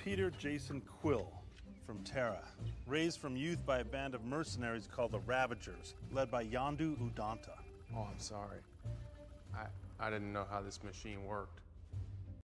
Peter Jason Quill from Terra, raised from youth by a band of mercenaries called the Ravagers, led by Yondu Udanta. Oh, I'm sorry. I didn't know how this machine worked.